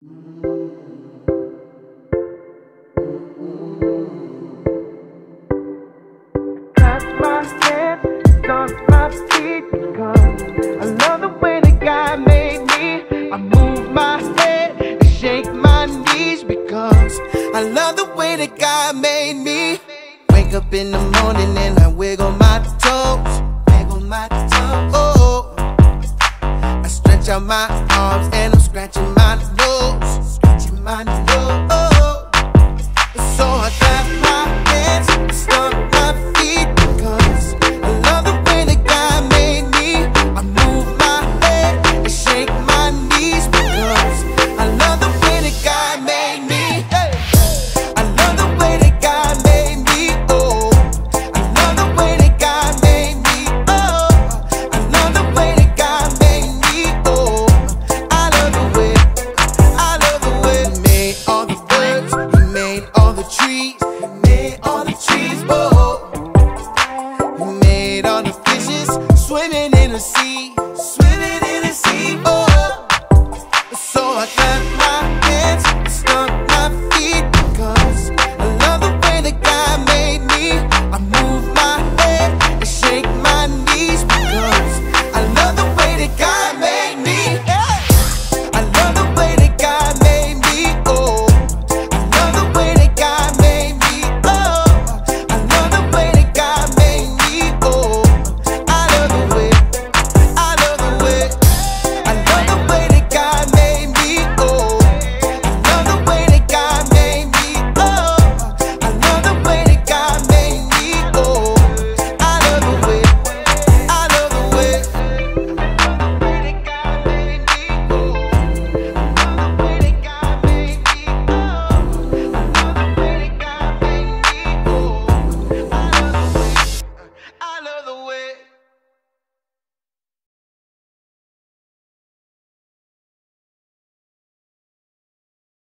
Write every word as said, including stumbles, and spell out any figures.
Touch my hands, stomp my feet, because I love the way that God made me. I move my head and shake my knees, because I love the way that God made me. Wake up in the morning and I wiggle my toes, wiggle my toes. Oh, I stretch out my arms and I'm scratching my nose, scratching my nose.